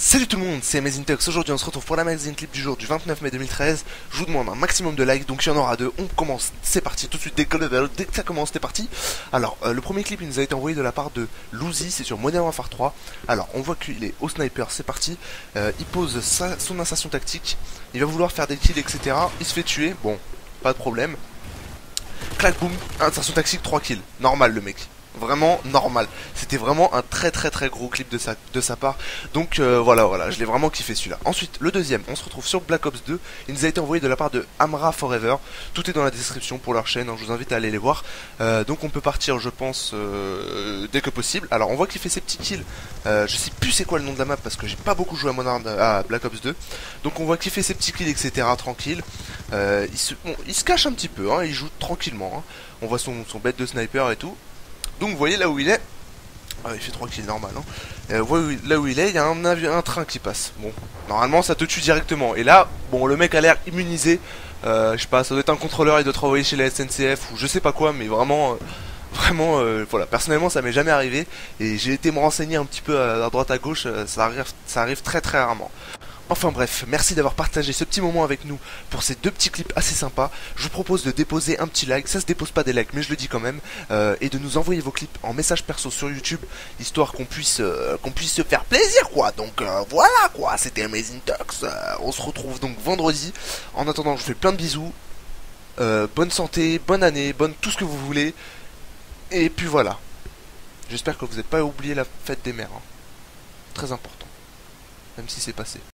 Salut tout le monde, c'est Amazing Tux. Aujourd'hui on se retrouve pour la magazine clip du jour du 29 mai 2013. Je vous demande un maximum de likes, donc il y en aura deux. On commence, c'est parti, tout de suite, dès que ça commence, c'est parti. Alors, le premier clip il nous a été envoyé de la part de Luzi, c'est sur Modern Warfare 3. Alors, on voit qu'il est au sniper, c'est parti. Il pose son insertion tactique, il va vouloir faire des kills, etc. Il se fait tuer, bon, pas de problème. Clac, boum, insertion tactique, 3 kills. Normal le mec. Vraiment normal. C'était vraiment un très gros clip de sa part. Donc voilà, je l'ai vraiment kiffé celui-là. Ensuite, le deuxième, on se retrouve sur Black Ops 2. Il nous a été envoyé de la part de Amra Forever. Tout est dans la description pour leur chaîne, hein, je vous invite à aller les voir. Donc on peut partir, je pense, dès que possible. Alors on voit qu'il fait ses petits kills. Je sais plus c'est quoi le nom de la map parce que j'ai pas beaucoup joué à Black Ops 2. Donc on voit qu'il fait ses petits kills, etc. tranquille. Il se cache un petit peu, hein, il joue tranquillement. Hein. On voit son bête de sniper et tout. Donc vous voyez là où il est. Il fait 3 kills normal. Hein. Là où il est, il y a un train qui passe. Bon, normalement ça te tue directement. Et là, bon, le mec a l'air immunisé. Je sais pas, ça doit être un contrôleur, il doit travailler chez la SNCF ou je sais pas quoi, mais vraiment. Voilà, personnellement ça m'est jamais arrivé et j'ai été me renseigner un petit peu à droite à gauche, ça arrive très rarement. Enfin bref, merci d'avoir partagé ce petit moment avec nous pour ces deux petits clips assez sympas. Je vous propose de déposer un petit like, ça se dépose pas des likes mais je le dis quand même, et de nous envoyer vos clips en message perso sur YouTube, histoire qu'on puisse se faire plaisir quoi. Donc voilà quoi, c'était Amazing Talks, on se retrouve donc vendredi. En attendant, je vous fais plein de bisous, bonne santé, bonne année, bonne tout ce que vous voulez, et puis voilà. J'espère que vous n'avez pas oublié la fête des mères, hein. Très important, même si c'est passé.